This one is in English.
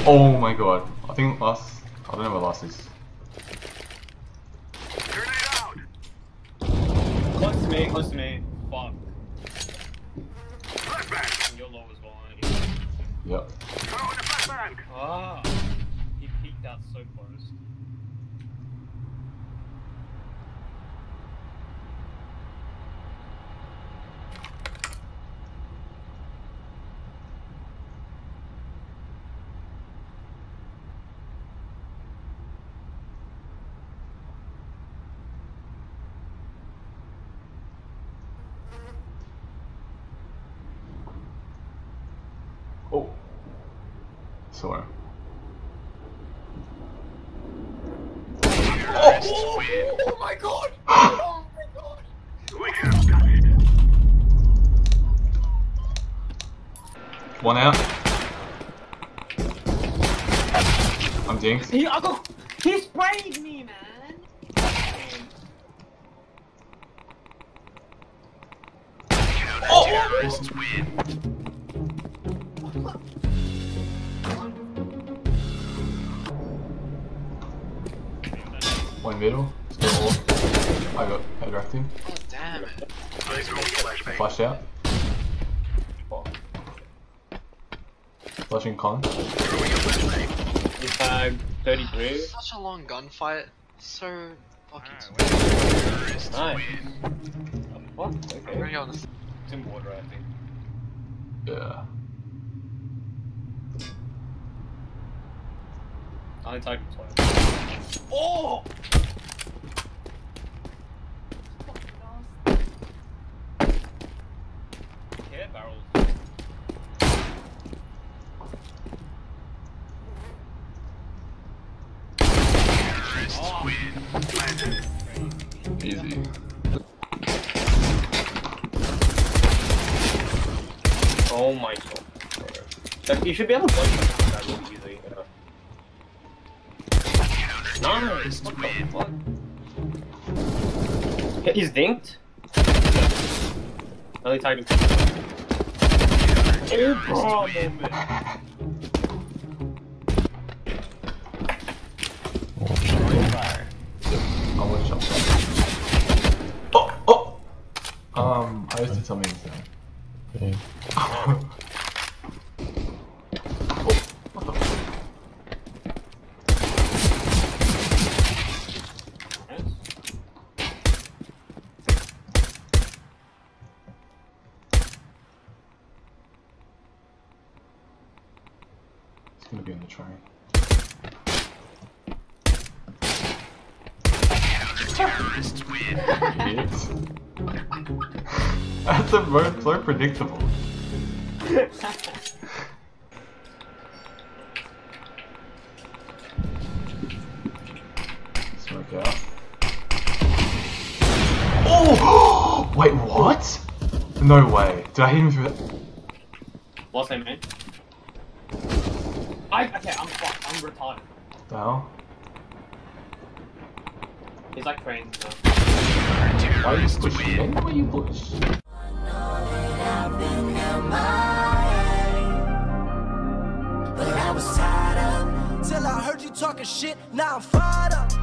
Oh my god. I think last. I don't know where last is. Close to me, close to me. Fuck. You're low as well, aren't you? Yep. Ah. He peeked out so close. Oh. Sorry. Oh my god! Oh my god! One out. I'm dinked. He sprayed me, man! Oh! This is weird. One middle. I got head wrapped in. Oh damn it. Flash out. Flashing con. He's tag 33. Such a long gunfight. So fucking Nice. What? I'm Okay. gonna go on this. It's in water, I think. Yeah. I only tagged him twice. Oh! Yeah, barrels. Oh. Easy. Oh my god. Like, you should be able to play that really easily. Nice! What the fuck? He's dinked? I only tagged him. Oh, bro, moment. I want to jump. Oh! Oh! I just did something insane. Okay. Oh, what the fuck? It's gonna be on the train. This is weird. Idiots. That's so predictable. Smoke out. Oh! Wait, what? No way. Did I hit him through that? What's that, man? Okay, I'm fucked. I'm retarded. The hell? He's like trained. Why are you pushing? Why are you push? Till I heard you talking shit, now I'm fired up.